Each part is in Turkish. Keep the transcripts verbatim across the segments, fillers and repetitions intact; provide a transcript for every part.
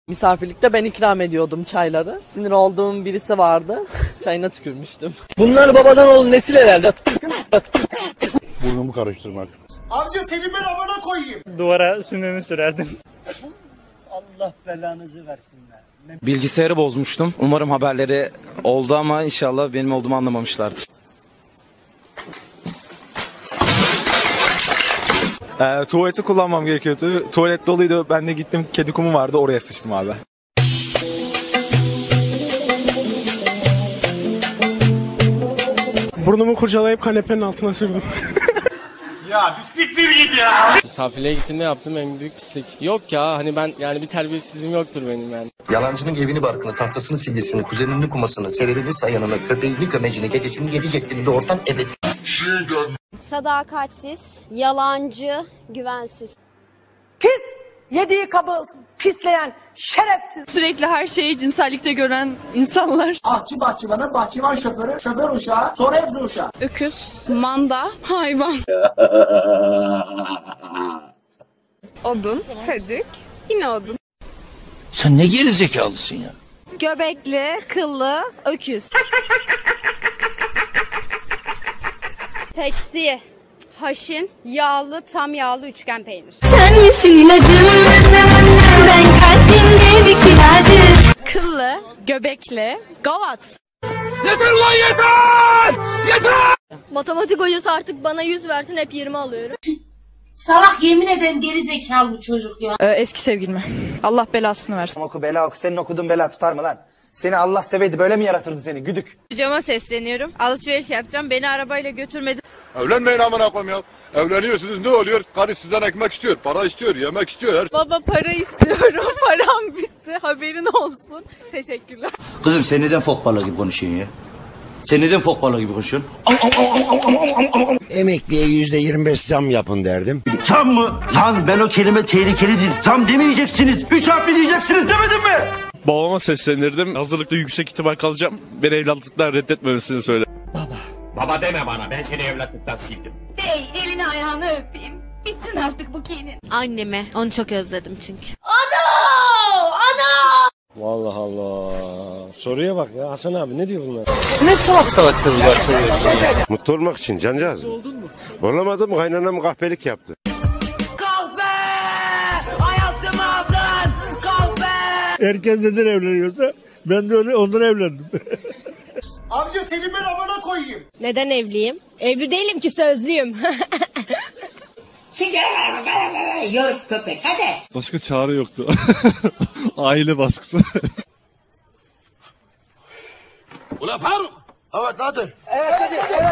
Misafirlikte ben ikram ediyordum çayları. Sinir olduğum birisi vardı. Çayına tükürmüştüm. Bunlar babadan oğlu nesil herhalde. Burnumu karıştırmak. Amca seni ben amına koyayım. Duvara sümüğümü sürerdim. Allah belanızı versinler. Bilgisayarı bozmuştum. Umarım haberleri oldu ama inşallah benim olduğumu anlamamışlardır. Ee, tuvaleti kullanmam gerekiyordu. Tuvalet doluydu. Ben de gittim. Kedi kumu vardı. Oraya sıçtım abi. Burnumu kurcalayıp kanepenin altına sürdüm. Ya bir siktir git ya. Misafirliğe gittiğimde yaptığım en büyük pislik. Yok ya hani ben yani bir terbiyesizliğim yoktur benim yani. Yalancının evini barkını, tahtasını silgisini, kuzenini kumasını, severini sayanını, köpeğini kömecini, gecesini yedi ceklini doğurtan ebesi. Sadakatsiz, yalancı, güvensiz. Pis! Yediği kabı pisleyen, şerefsiz. Sürekli her şeyi cinsellikte gören insanlar. Ahçı bahçıvanı, bahçıvan şoförü, şoför uşağı, sonra hepsi uşağı. Öküz, manda, hayvan. Odun, hödük, yine odun. Sen ne gerizekalısın ya? Göbekli, kıllı, öküz. Teksi, haşin, yağlı, tam yağlı üçgen peynir. Sen misin ilacım? Ben kalbinde bir kiracı. Kıllı, göbekli, gavat. Yeter lan yeter! Yeter! Matematik hocası artık bana yüz versin, hep yirmi alıyorum. Salak, yemin ederim geri zekalı bu çocuk ya. Ee, eski sevgilime. Allah belasını versin. Oku bela oku. Senin okuduğun bela tutar mı lan? Seni Allah seveydi, böyle mi yaratırdı seni güdük? Hocama sesleniyorum. Alışveriş yapacağım. Beni arabayla götürmedi. Evlenmeyin amına koyayım ya. Evleniyorsunuz ne oluyor? Karı sizden ekmek istiyor, para istiyor, yemek istiyor. Her... Baba para istiyorum. Param bitti. Haberin olsun. Teşekkürler. Kızım sen neden fok balığı gibi konuşuyorsun ya? Sen neden fok balığı gibi konuşuyorsun? Emekliye yüzde yirmi beş zam yapın derdim. Zam mı? Lan ben o kelime tehlikelidir. Zam demeyeceksiniz. Üç harfli diyeceksiniz demedim mi? Babama seslenirdim. Hazırlıkta yüksek ihtimal kalacağım. Beni evlatlıktan reddetmemesini söyle. Baba. Baba deme bana. Ben seni evlatlıktan sildim. Bey elini ayağını öpeyim. Bitsin artık bu kinin. Anneme, onu çok özledim çünkü. Ana! Ana! Vallahi Allah. Soruya bak ya Hasan abi, ne diyor bunlar? Ne salak salak sorular soruyorsun ya? Mutlu olmak için cancağız. Oldun mu? Olamadım, kaynanam kahpelik yaptı. Kahve! Hayatımı aldın! Kahve! Erken neden evleniyorsa ben de öyle ondan evlendim. Amca seni ben amına koyayım. Neden evliyim? Evli değilim ki, sözlüyüm. Yoruk köpek hadi. Başka çare yoktu. Aile baskısı. Ulan Faruk. Evet hadi. Evet hadi, evet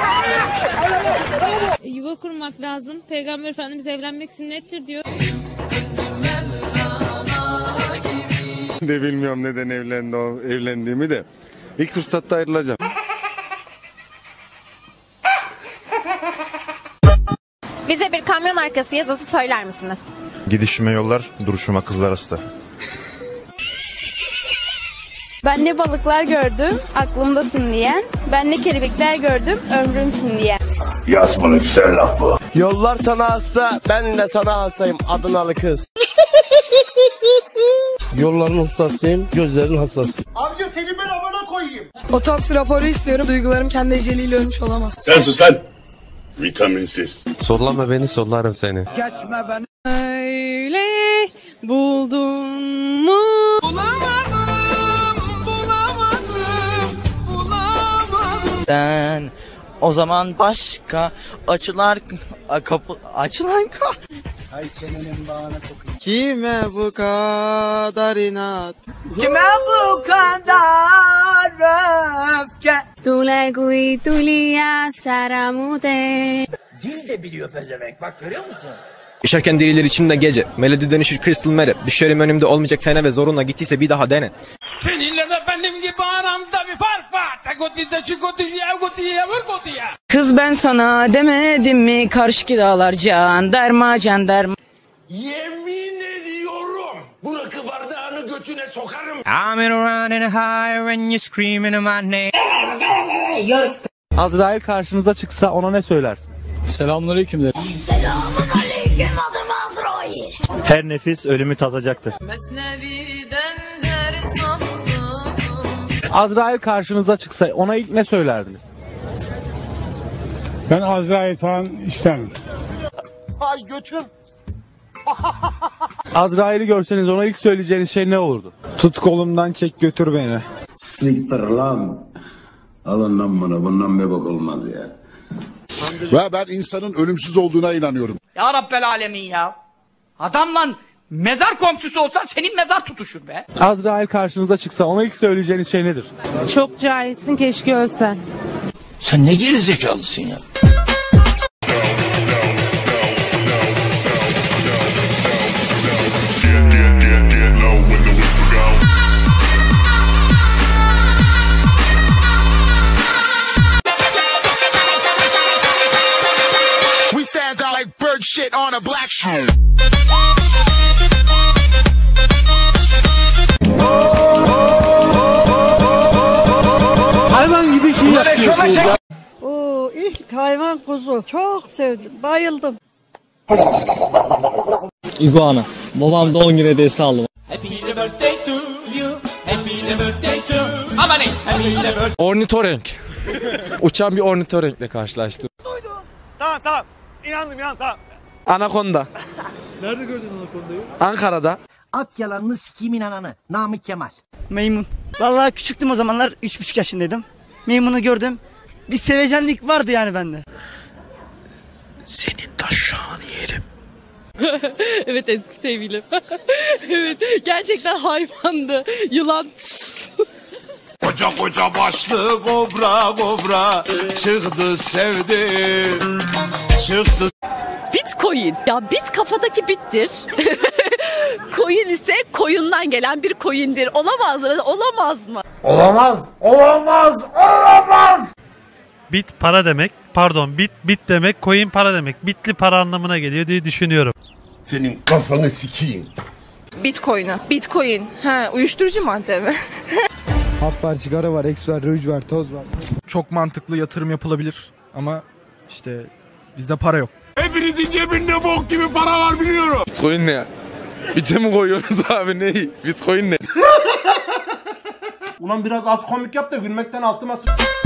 hadi. Yuva kurmak lazım. Peygamber Efendimiz evlenmek sünnettir diyor. De bilmiyorum neden evlendi, evlendiğimi de. İlk fırsatta ayrılacağım. Bize bir kamyon arkası yazısı söyler misiniz? Gidişime yollar, duruşuma kızlar hasta. Ben ne balıklar gördüm, aklımdasın diyen. Ben ne kelebekler gördüm, ömrümsün diyen. Yaz bunu güzel lafı. Yollar sana hasta, ben de sana hastayım. Adınalı kız. Yolların ustasıyım, gözlerin hassası. Amca seni ben amına koyayım. Otopsi raporu istiyorum. Duygularım kendi eceliyle ölmüş olamaz. Sen sus sen. Vitaminsiz. Sollama beni, sollarım seni. Geçme beni. Öyle buldun mu? Sen o zaman başka açılar kapı açılan ka. Ay çenenin bağına sokayım. Kime bu kadar inat? Kime bu kadar öfke? Tule gui tulia saramute. Dil de biliyor pezevenk, bak görüyor musun? İşerken dirilir içimde gece. Melodi dönüşür crystal mere. Düşerim önümde olmayacak sene ve zoruna gittiyse bir daha dene. Seninle de benim gibi aramda bir fark var. Tekotide çikotiye gotiye vur gotiye. Kız ben sana demedim mi? Karşı dağlar jandarma jandarma. Yemin ediyorum. Bu rakı bardağını götüne sokarım. I'm in running high when you're screaming my name. Azrail karşınıza çıksa ona ne söylersin? Selamünaleyküm de. Selamun aleyküm, adım Azrail. Her nefis ölümü tadacaktır. Azrail karşınıza çıksa ona ilk ne söylerdiniz? Ben Azrail falan istemem. Ay götüm. Azrail'i görseniz ona ilk söyleyeceğiniz şey ne olurdu? Tut kolumdan çek götür beni. Siktir lan. Alın lan bunu. Bundan bir bok olmaz ya. Ve ben insanın ölümsüz olduğuna inanıyorum. Ya Rabbel Alemin ya. Adamla mezar komşusu olsan senin mezar tutuşur be. Azrail karşınıza çıksa ona ilk söyleyeceğiniz şey nedir? Çok cahilsin, keşke ölsen. Sen ne gerizekalısın ya? We stand out like bird shit on a black shoe. Hayvan gibi şey yapıyorsunuz ya. Oo, ilk hayvan kuzu. Çok sevdim. Bayıldım. İguana. Babam doğum günü hediyesi aldı. Ornitorenk. Uçan bir ornitorenkle karşılaştım. Tamam tamam. İnandım inan tamam. Anakonda. Nerede gördün anakondayı? Ankara'da. At yalanını sikiyim inananı. Namık Kemal. Maymun. Vallahi küçüktüm o zamanlar. Üç buçuk yaşındaydım. Maymunu gördüm. Bir sevecenlik vardı yani bende. Senin taşağını yerim. Evet, eski sevgilim. Evet, gerçekten hayvandı. Yılan. Koca koca başlı kobra kobra çıktı sevdi. Çıktı. Bitcoin. Ya bit kafadaki bittir. Coin ise koyundan gelen bir coin'dir. Olamaz mı? Olamaz mı? Olamaz. Olamaz. Olamaz. Bit para demek. Pardon, bit bit demek, coin para demek. Bitli para anlamına geliyor diye düşünüyorum. Senin kafanı sikeyim. Bitcoin'ı. Bitcoin. Ha, uyuşturucu madde mi? Hap var, sigara var, eks var, ruj var, toz var. Çok mantıklı yatırım yapılabilir ama işte bizde para yok. Hepinizin cebinde bok gibi para var biliyorum. Bitcoin ne ya? Bite mi koyuyoruz abi ne? Bitcoin ne? Ulan biraz az komik yap da gülmekten altıma s***.